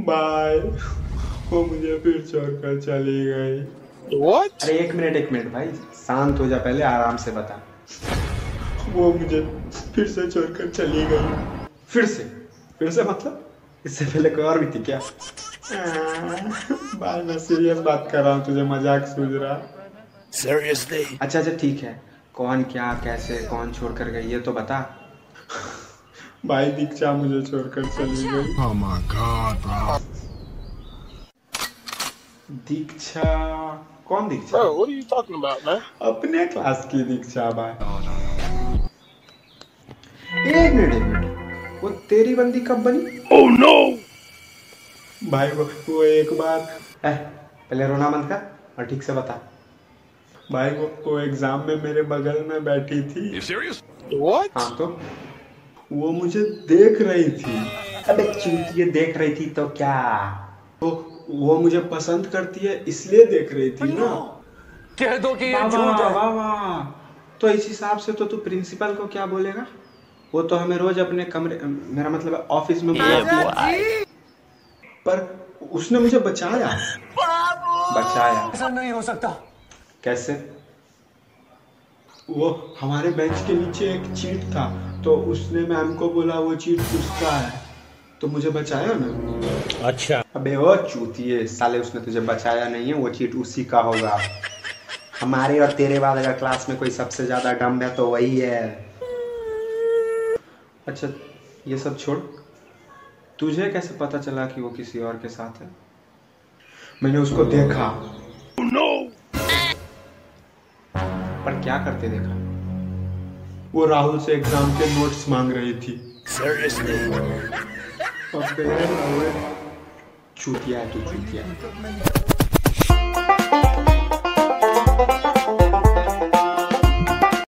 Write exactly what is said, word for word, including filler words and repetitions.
Bye. वो मुझे फिर छोड़कर चली गई। What? अरे एक मिनट एक मिनट भाई, शांत हो जा पहले, आराम से बता। वो मुझे फिर से छोड़कर चली गई। फिर से? फिर से मतलब इससे पहले कोई और भी थी क्या? भाई मैं सीरियस बात कर रहा हूँ, तुझे मजाक सूझ रहा? Seriously? अच्छा अच्छा ठीक है, कौन क्या कैसे कौन छोड़कर गई ये तो बता। भाई दीक्षा मुझे छोड़कर चली गई। Oh my God, bro. Diksha? कौन Diksha? Bro, what are you talking about, man? अपने क्लास की दीक्षा भाई। एक मिनट एक मिनट, वो तेरी बंदी कब बनी? Oh no! भाई वो, वो एक बार ए, पहले रोना बंद कर और ठीक से बता। भाई वो वो एग्जाम में मेरे बगल में बैठी थी। You serious? What? हाँ तो वो मुझे देख रही थी। अबे चूतिए, देख रही थी तो क्या? वो वो मुझे पसंद करती है इसलिए देख रही थी ना। कह दो कि ये वाह झूठ वाह है। वाह वाह। तो इस हिसाब से तो तू प्रिंसिपल को क्या बोलेगा? वो तो हमें रोज अपने कमरे, मेरा मतलब ऑफिस में बुलाती, पर उसने मुझे बचाया। बचाया ऐसा नहीं हो सकता। कैसे? वो हमारे बेंच के नीचे एक चीट था, तो उसने मैम को बोला वो चीट उसका है, तो मुझे बचाया ना। अच्छा। अबे वो चूतिए साले, उसने तुझे बचाया नहीं है, वो चीट उसी का होगा। हमारे और तेरे बाद अगर क्लास में कोई सबसे ज्यादा डम है तो वही है। अच्छा ये सब छोड़, तुझे कैसे पता चला कि वो किसी और के साथ है? मैंने उसको देखा। Oh no! पर क्या करते देखा? वो राहुल से एग्जाम के नोट्स मांग रही थी। Seriously? अबे चूतिया है तू, चूतिया।